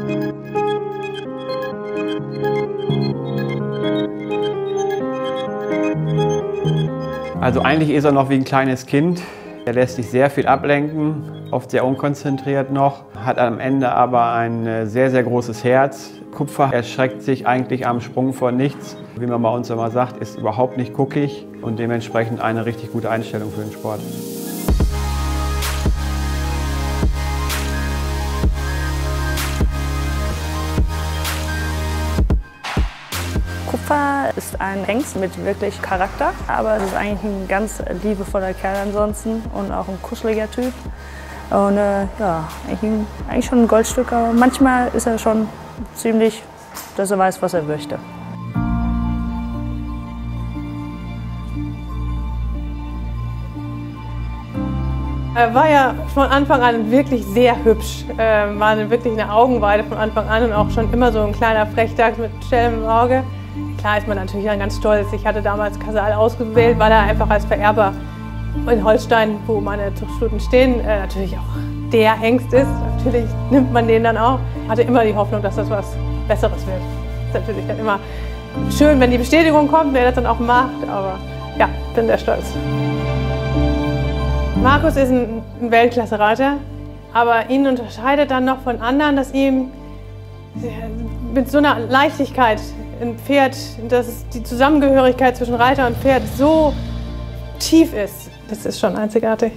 Also eigentlich ist er noch wie ein kleines Kind. Er lässt sich sehr viel ablenken, oft sehr unkonzentriert noch, hat am Ende aber ein sehr, sehr großes Herz. Kupfer erschreckt sich eigentlich am Sprung vor nichts. Wie man bei uns immer sagt, ist überhaupt nicht guckig und dementsprechend eine richtig gute Einstellung für den Sport. Kupfer ist ein Hengst mit wirklich Charakter, aber es ist eigentlich ein ganz liebevoller Kerl ansonsten und auch ein kuscheliger Typ. Und ja, eigentlich schon ein Goldstück, aber manchmal ist er schon ziemlich, dass er weiß, was er möchte. Er war ja von Anfang an wirklich sehr hübsch, war wirklich eine Augenweide von Anfang an und auch schon immer so ein kleiner Frechdachs mit Schelm im Auge. Klar ist man natürlich dann ganz stolz. Ich hatte damals Casal ausgewählt, weil er einfach als Vererber in Holstein, wo meine Zuchtstuten stehen, natürlich auch der Hengst ist. Natürlich nimmt man den dann auch. Hatte immer die Hoffnung, dass das was Besseres wird. Ist natürlich dann immer schön, wenn die Bestätigung kommt, wer das dann auch macht, aber ja, bin sehr stolz. Markus ist ein Weltklasse-Reiter, aber ihn unterscheidet dann noch von anderen, dass ihm mit so einer Leichtigkeit ein Pferd, dass die Zusammengehörigkeit zwischen Reiter und Pferd so tief ist. Das ist schon einzigartig.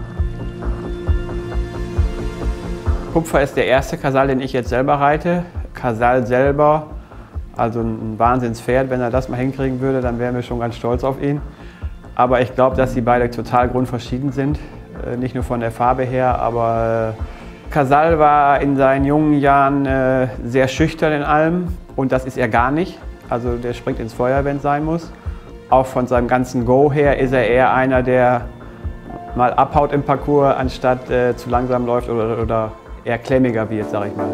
Kupfer ist der erste Casal, den ich jetzt selber reite. Casal selber, also ein Wahnsinnspferd. Wenn er das mal hinkriegen würde, dann wären wir schon ganz stolz auf ihn. Aber ich glaube, dass sie beide total grundverschieden sind. Nicht nur von der Farbe her, aber Casal war in seinen jungen Jahren sehr schüchtern in allem und das ist er gar nicht. Also der springt ins Feuer, wenn es sein muss. Auch von seinem ganzen Go her ist er eher einer, der mal abhaut im Parcours, anstatt zu langsam läuft oder eher klemmiger wird, sag ich mal.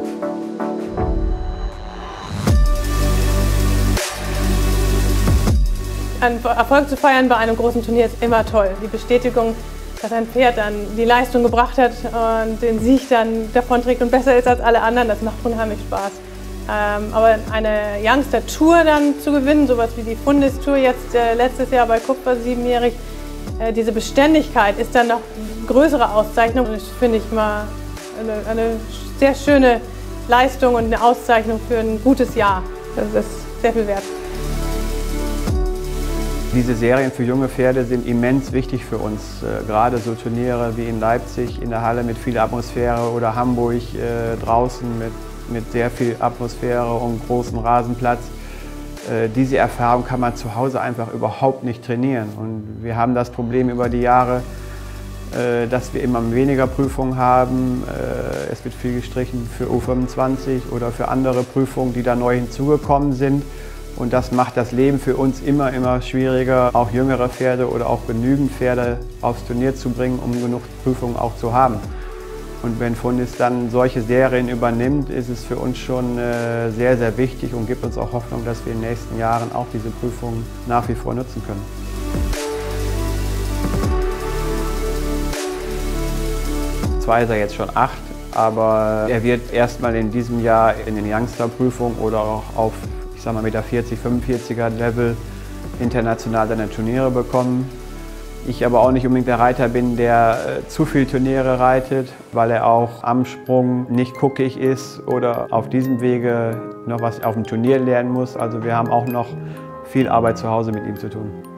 Ein Erfolg zu feiern bei einem großen Turnier ist immer toll. Die Bestätigung, dass ein Pferd dann die Leistung gebracht hat und den Sieg dann davonträgt und besser ist als alle anderen, das macht unheimlich Spaß. Aber eine Youngster Tour dann zu gewinnen, sowas wie die Fundis Tour jetzt letztes Jahr bei Kupfer 7-jährig, diese Beständigkeit ist dann noch eine größere Auszeichnung. Und das finde ich mal eine sehr schöne Leistung und eine Auszeichnung für ein gutes Jahr. Das ist sehr viel wert. Diese Serien für junge Pferde sind immens wichtig für uns. Gerade so Turniere wie in Leipzig in der Halle mit viel Atmosphäre oder Hamburg draußen mit sehr viel Atmosphäre und großem Rasenplatz. Diese Erfahrung kann man zu Hause einfach überhaupt nicht trainieren. Und wir haben das Problem über die Jahre, dass wir immer weniger Prüfungen haben. Es wird viel gestrichen für U25 oder für andere Prüfungen, die da neu hinzugekommen sind. Und das macht das Leben für uns immer schwieriger, auch jüngere Pferde oder auch genügend Pferde aufs Turnier zu bringen, um genug Prüfungen auch zu haben. Und wenn Fundis dann solche Serien übernimmt, ist es für uns schon sehr, sehr wichtig und gibt uns auch Hoffnung, dass wir in den nächsten Jahren auch diese Prüfungen nach wie vor nutzen können. Zwar ist er jetzt schon 8, aber er wird erstmal in diesem Jahr in den Youngster-Prüfungen oder auch auf, ich sag mal, mit der 40-45er Level international seine Turniere bekommen. Ich aber auch nicht unbedingt der Reiter bin, der zu viel Turniere reitet, weil er auch am Sprung nicht guckig ist oder auf diesem Wege noch was auf dem Turnier lernen muss. Also wir haben auch noch viel Arbeit zu Hause mit ihm zu tun.